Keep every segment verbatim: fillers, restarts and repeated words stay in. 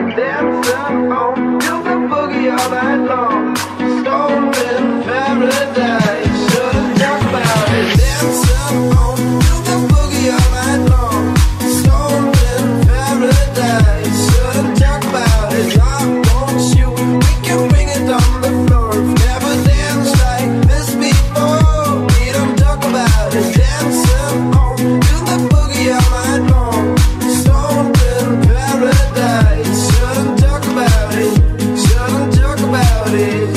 it, dancing on to the boogie all night long. Stoned in paradise, shouldn't talk about it, dancing on to the boogie all night long. Stoned in paradise, shouldn't talk about it. I want you, we can bring it on the floor. Never danced like this before. We don't talk about it, dancing on to the boogie all night long. Stoned in paradise, shouldn't talk about it, shouldn't talk about it.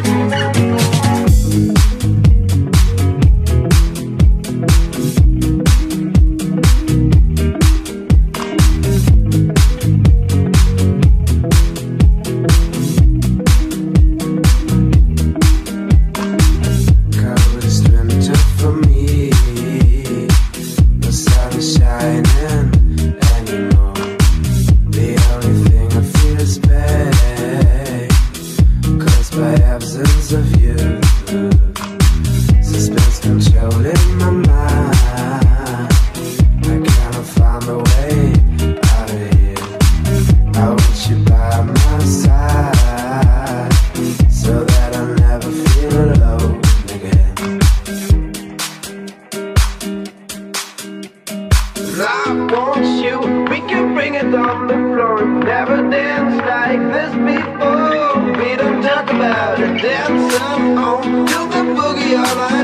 I want you, we can bring it on the floor. Never danced like this before. We don't talk about it, dancing on to the boogie all night.